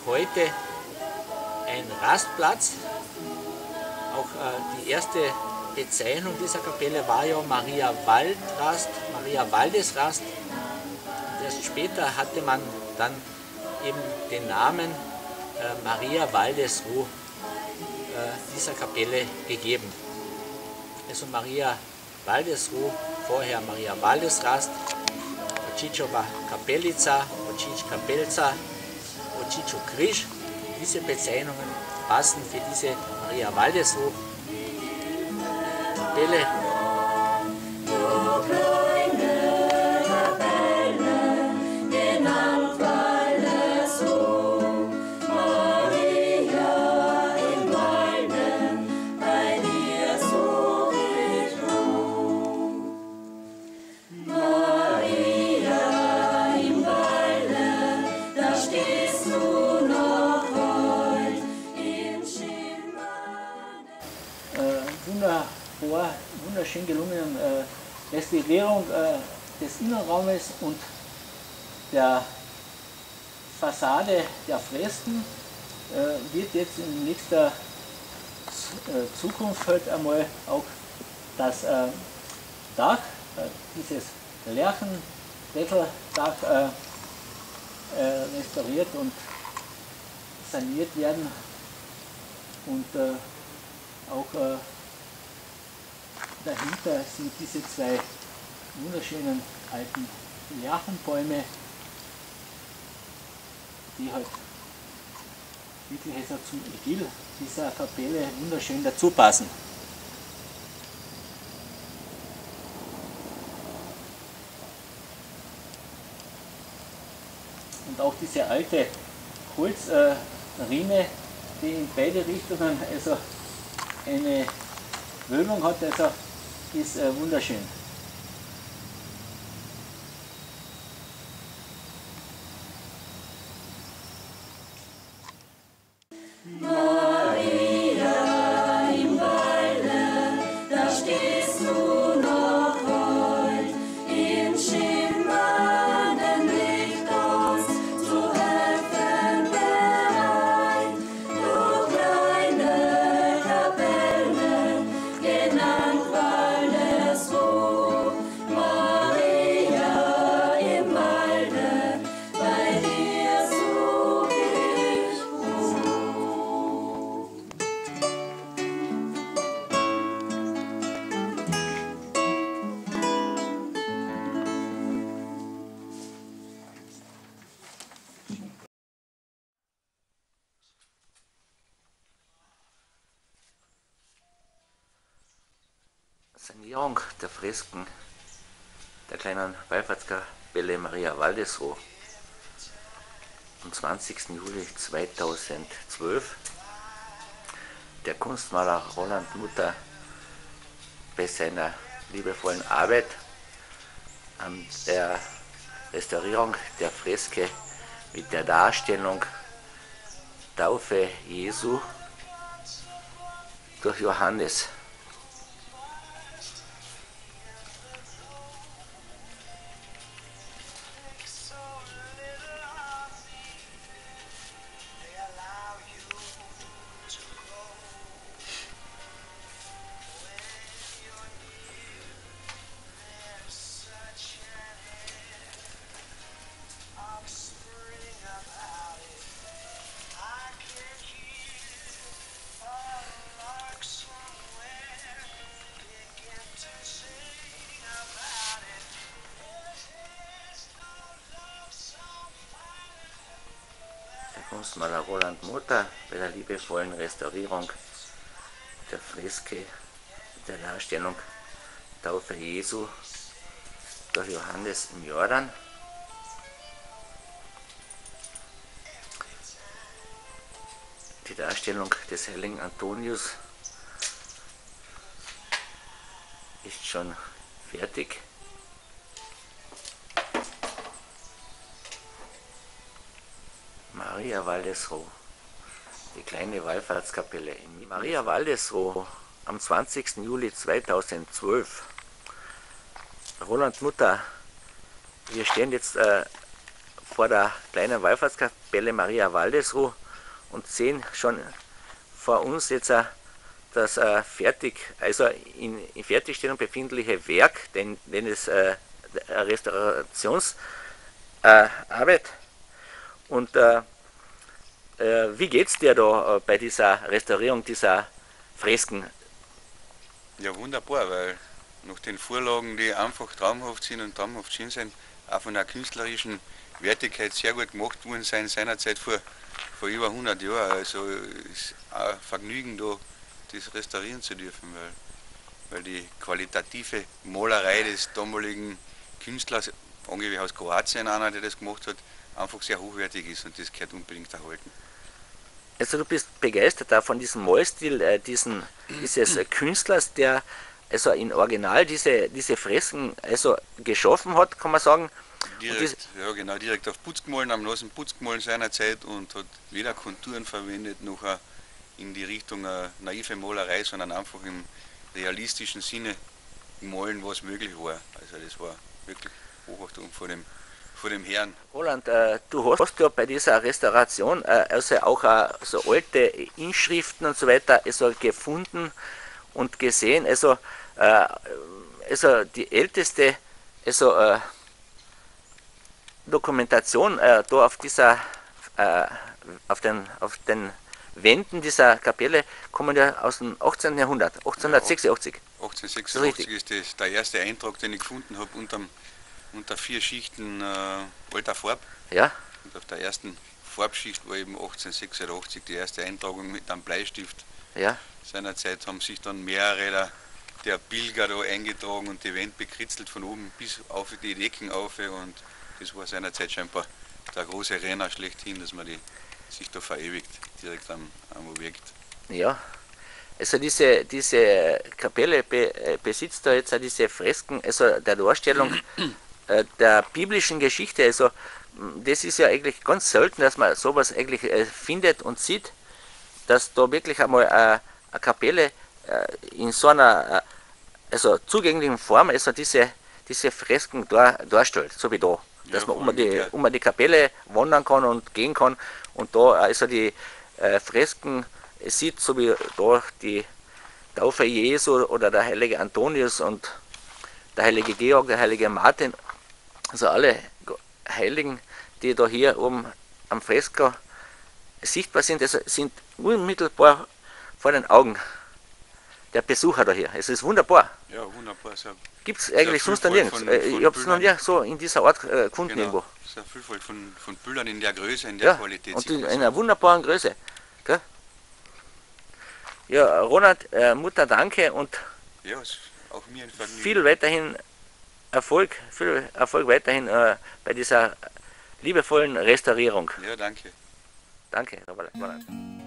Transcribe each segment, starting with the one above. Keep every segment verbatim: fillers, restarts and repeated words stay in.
heute ein Rastplatz. Auch äh, die erste Bezeichnung dieser Kapelle war ja Maria Waldrast, Maria Waldesrast. Und erst später hatte man dann eben den Namen äh, Maria Waldesruh äh, dieser Kapelle gegeben. Also Maria Waldesruh, vorher Maria Waldesrast, Ocičova Kapelica, Ocič Kapelca, Ociču Križ. Diese Bezeichnungen passen für diese Maria Waldesruh Kapelle. Wunderschön gelungenen äh, Restaurierung äh, des Innenraumes und der Fassade der Fresken äh, wird jetzt in nächster äh, Zukunft halt einmal auch das äh, Dach, äh, dieses Lerchendeckeldach äh, äh, restauriert und saniert werden und äh, auch äh, dahinter sind diese zwei wunderschönen alten Lärchenbäume, die halt wirklich also zum Idyll dieser Kapelle wunderschön dazu passen. Und auch diese alte Holzriemen, die in beide Richtungen also eine Wölbung hat, also ist äh, wunderschön. Maria im Walde, da stehst du noch heut, im schimmernden Licht uns zu helfen bereit. Du kleine Kapelle, genannt Waldesruh, Maria im Walde, bei dir such ich Ruhe. Sanierung der Fresken der kleinen Wallfahrtskapelle Maria Waldesruh am zwanzigsten Juli zweitausendzwölf. Der Kunstmaler Roland Mutter bei seiner liebevollen Arbeit an der Restaurierung der Freske mit der Darstellung Taufe Jesu durch Johannes. Kunstmaler Roland Mutter bei der liebevollen Restaurierung der Freske mit der Darstellung Taufe Jesu durch Johannes im Jordan. Die Darstellung des heiligen Antonius ist schon fertig. Maria Waldesruh, die kleine Wallfahrtskapelle. Maria Waldesruh am zwanzigsten Juli zweitausendzwölf. Roland Mutter, wir stehen jetzt äh, vor der kleinen Wallfahrtskapelle Maria Waldesruh und sehen schon vor uns jetzt äh, das äh, fertig, also in, in Fertigstellung befindliche Werk, denn, denn es äh, Restaurationsarbeit. Äh, und äh, äh, wie geht es dir da äh, bei dieser Restaurierung dieser Fresken? Ja, wunderbar, weil nach den Vorlagen, die einfach traumhaft sind und traumhaft schön sind, auch von der künstlerischen Wertigkeit sehr gut gemacht worden sein, seinerzeit vor, vor über hundert Jahren. Also es ist auch ein Vergnügen, da das restaurieren zu dürfen, weil, weil die qualitative Malerei des damaligen Künstlers, angeblich aus Kroatien einer, der das gemacht hat, einfach sehr hochwertig ist und das gehört unbedingt erhalten. Also du bist begeistert auch von diesem Malstil äh, diesen, dieses äh, Künstlers, der also in Original diese, diese Fresken also geschaffen hat, kann man sagen. Direkt, ja genau, direkt auf Putz gemahlen, am nassen Putz gemahlen seinerzeit und hat weder Konturen verwendet, noch eine, in die Richtung eine naive Malerei, sondern einfach im realistischen Sinne malen, was möglich war. Also das war wirklich Hochachtung vor dem, vor dem Herrn. Roland, äh, du hast ja bei dieser Restauration äh, also auch äh, so alte Inschriften und so weiter also gefunden und gesehen. Also, äh, also die älteste also, äh, Dokumentation äh, da auf dieser äh, auf den auf den Wänden dieser Kapelle kommen ja aus dem achtzehnten Jahrhundert, achtzehnhundertsechsundachtzig. Ja, achtzehnhundertsechsundachtzig ist, ist das der erste Eintrag, den ich gefunden habe unter, unter vier Schichten äh, alter Farb. Ja. Und auf der ersten Farbschicht war eben achtzehnhundertsechsundachtzig die erste Eintragung mit einem Bleistift. Ja. Seinerzeit haben sich dann mehrere der, der Pilger da eingetragen und die Wände bekritzelt von oben bis auf die Decken auf, und das war seinerzeit scheinbar der große Renner schlechthin, dass man die sich da verewigt, direkt am, am Objekt. Ja, also diese, diese Kapelle be, äh, besitzt da jetzt auch diese Fresken, also der Darstellung äh, der biblischen Geschichte. Also das ist ja eigentlich ganz selten, dass man sowas eigentlich äh, findet und sieht, dass da wirklich einmal äh, eine Kapelle äh, in so einer äh, also zugänglichen Form also diese, diese Fresken dar, darstellt, so wie da. Dass ja, man um die, um die Kapelle wandern kann und gehen kann und da also die äh, Fresken sieht, so wie da die Taufe Jesu oder der heilige Antonius und der heilige Georg, der heilige Martin, also alle Heiligen, die da hier oben am Fresko sichtbar sind, also sind unmittelbar vor den Augen der Besucher da hier. Es ist wunderbar. Ja, wunderbar. Gibt es eigentlich sonst nirgends. Von, von ich habe es noch nie so in dieser Art äh, gefunden genau, irgendwo. Es ist eine Vielfalt von, von Bildern in der Größe, in der ja, Qualität. Und in einer wunderbaren Größe. Gell? Ja, Ronald, äh, Mutter, danke und ja, ist auch mir ein Vergnügen. Viel weiterhin Erfolg, viel Erfolg weiterhin äh, bei dieser liebevollen Restaurierung. Ja, danke. Danke, Ronald.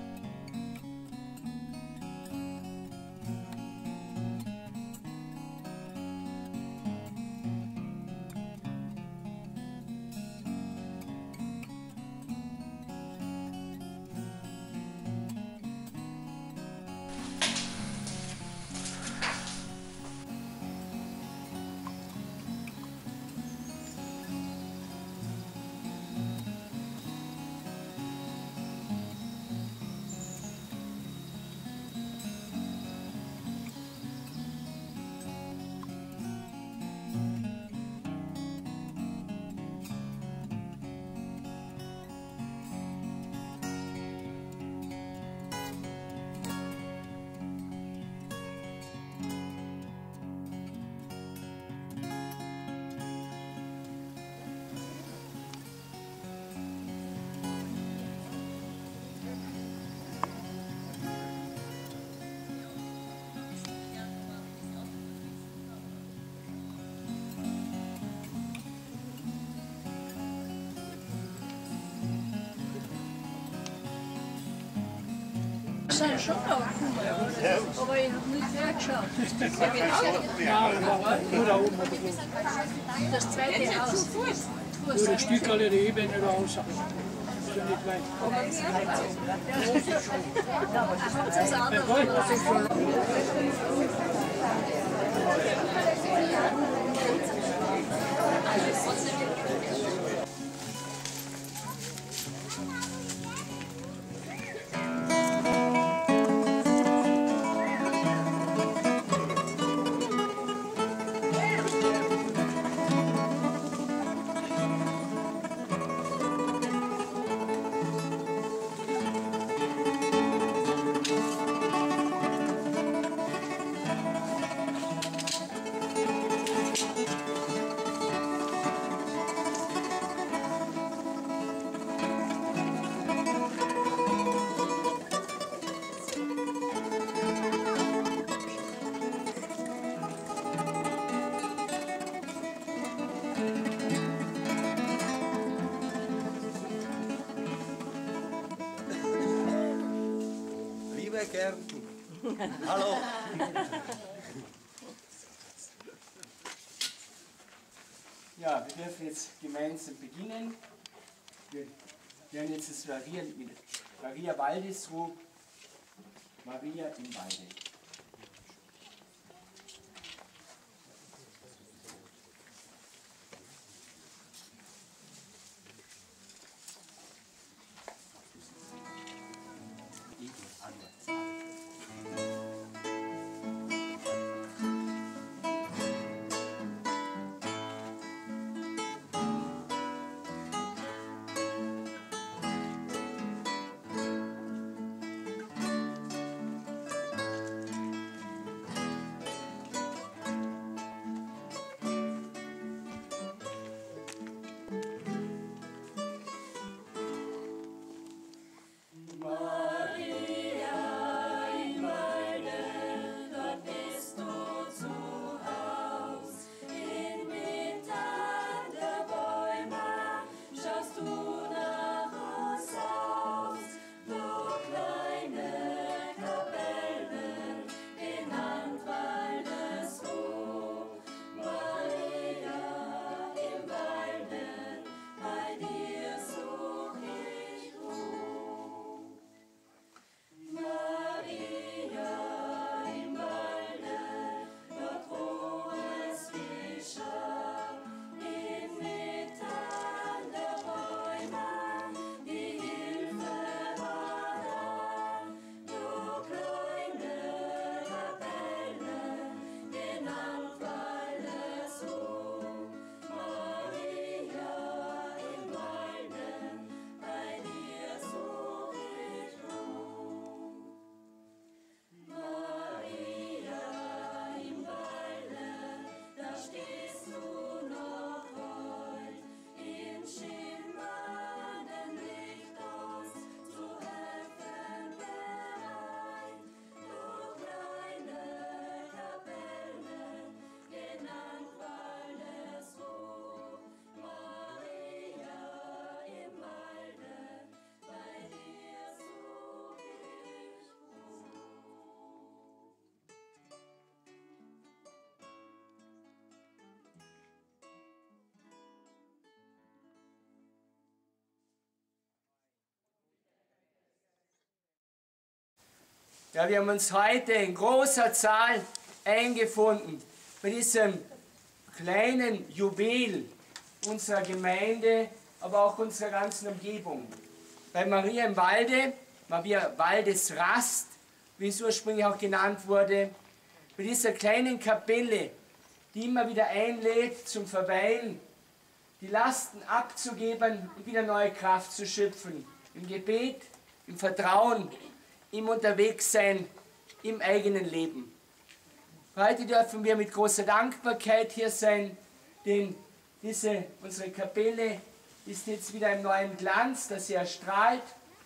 Ich bin schon noch gekommen, aber ich habe nicht hergeschaut. Das zweite Haus. Nur ein Stück alle die Ebene da raus. Ist ja nicht weit. alle Kärnten. Hallo. Ja, wir dürfen jetzt gemeinsam beginnen. Wir werden jetzt das variieren mit Maria Waldesruf, Maria im Walde. Ja, wir haben uns heute in großer Zahl eingefunden bei diesem kleinen Jubiläum unserer Gemeinde, aber auch unserer ganzen Umgebung. Bei Maria im Walde, Maria Waldesrast, wie es ursprünglich auch genannt wurde, bei dieser kleinen Kapelle, die immer wieder einlädt zum Verweilen, die Lasten abzugeben und wieder neue Kraft zu schöpfen. Im Gebet, im Vertrauen, im Unterwegssein, im eigenen Leben. Heute dürfen wir mit großer Dankbarkeit hier sein, denn diese, unsere Kapelle ist jetzt wieder im neuen Glanz, das sie erstrahlt.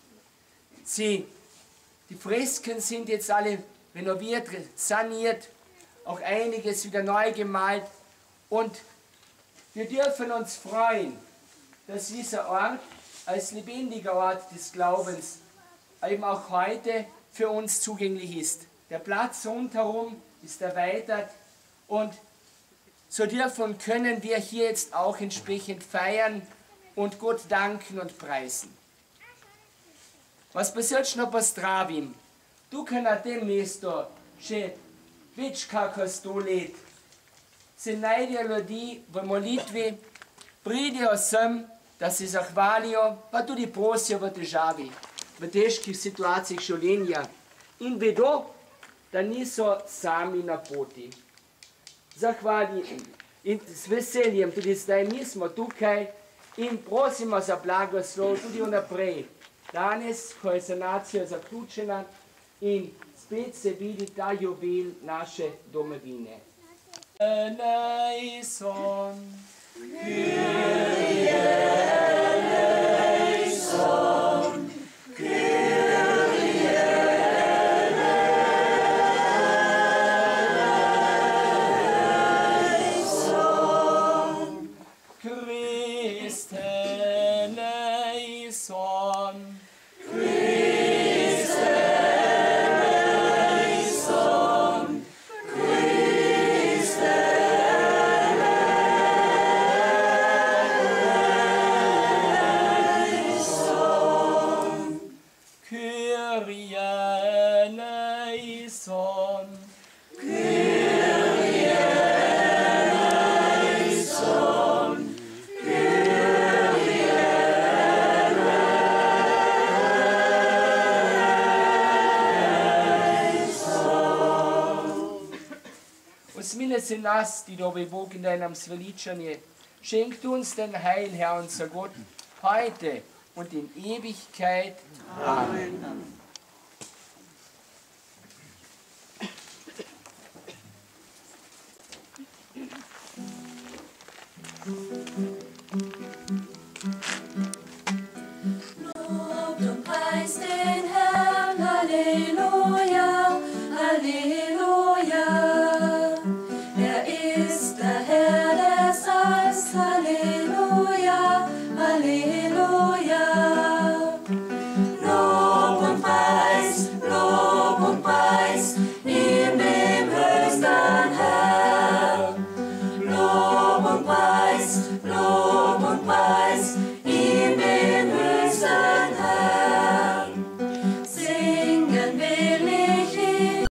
Sie, die Fresken sind jetzt alle renoviert, saniert, auch einiges wieder neu gemalt. Und wir dürfen uns freuen, dass dieser Ort als lebendiger Ort des Glaubens eben auch heute für uns zugänglich ist. Der Platz rundherum ist erweitert und so dürfen und können wir hier jetzt auch entsprechend feiern und Gott danken und preisen. Was passiert noch po zdravim? Tukaj na tem mestu še več kakor sto let se najdejo ljudi v molitvi, pridejo sem, da se zahvalijo, pa tudi prosijo v težavi, v težkih situacijah življenja in vedo, da niso sami na poti. Zahvali in s veseljem tudi zdaj mi smo tukaj in prosimo za blagoslov tudi vnaprej. Danes, ko je sanacija zaključena in spet se vidi ta jubilej naše domovine. Eleison, Kyrie eleison, Kyrie eleison, Christe eleison, Christe eleison. Kyrie eleison. Kyrie eleison. Kyrie eleison. Us milles in nas, die da bewogen in deinem Sveličanje, schenkt uns den Heil, Herr unser Gott, heute und in Ewigkeit. Amen. Lobt und preist den